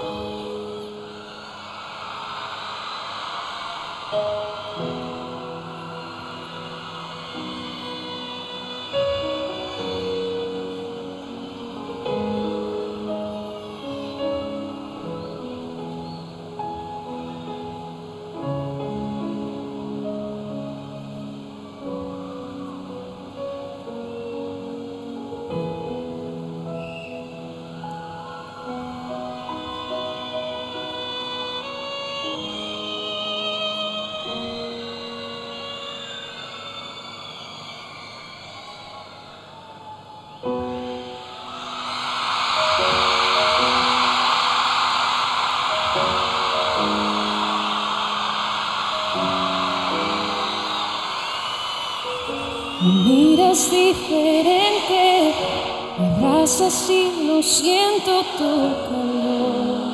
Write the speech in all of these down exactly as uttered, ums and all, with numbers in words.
Me miras diferente, me abrazas y no siento tu calor.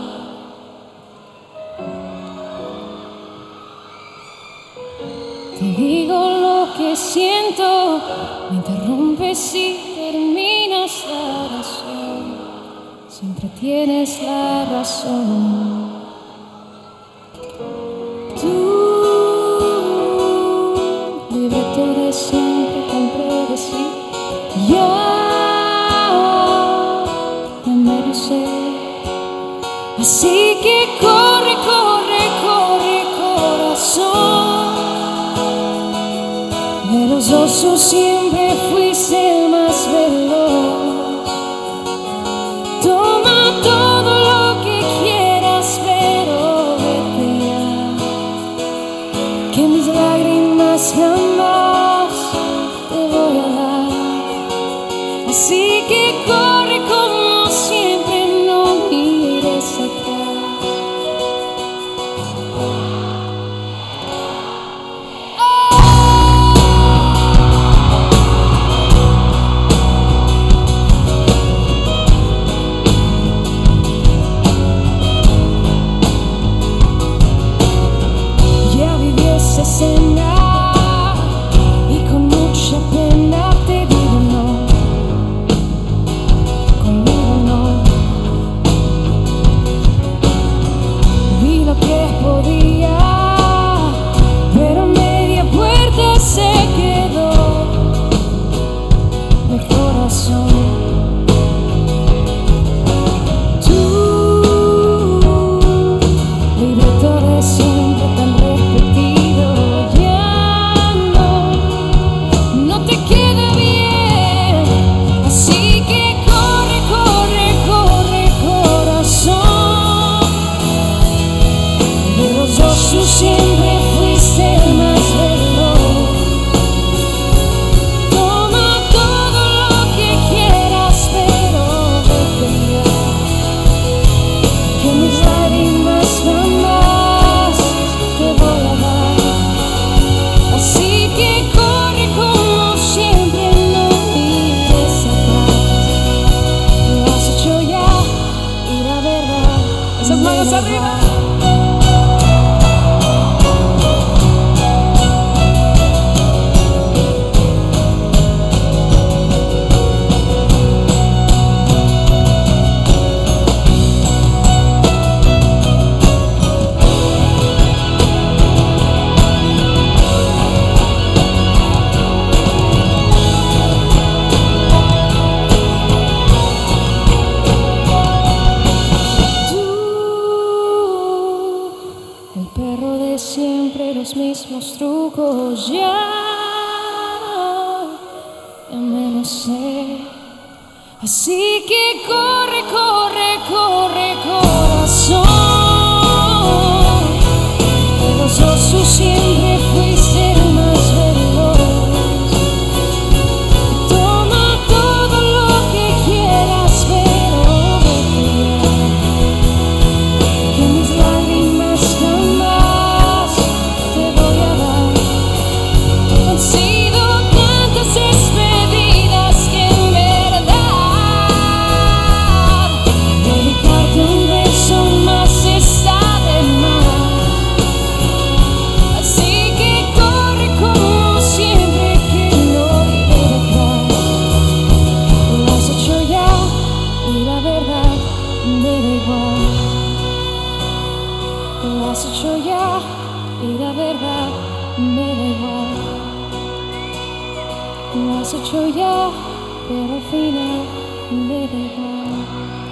Te digo lo que siento, me interrumpes y terminas la oración. Siempre tienes la razón. Tú, libreto de siempre tan predecible, ya, ya me lo sé. Así que corre, corre, corre, corazón. De los dos tú siempre fuiste el más veloz. Toma todo lo que quieras, pero vete ya, que mis lágrimas jamás te voy a dar. Así que corre como siempre, no mires atrás. Escena y con mucha pena te digo no, conmigo no. Vi lo que podía, pero media puerta se quedó mi corazón. Tú, libreto de siempre tan repetido, tú siempre fuiste el más veloz. Toma todo lo que quieras, pero vete ya, que mis lágrimas jamás te voy a dar. Así que corre como siempre, no mires atrás. Lo has hecho ya y la verdad, esas manos arriba. Siempre los mismos trucos, ya, ya me lo sé. Así que corre, corre, corre, corazón. De los dos tú siempre fuiste el más veloz. Toma todo lo que quieras, pero vete ya, que mis lágrimas jamás despedidas que en verdad lo has hecho ya y la verdad me da igual. Lo has hecho ya, pero al final me da igual.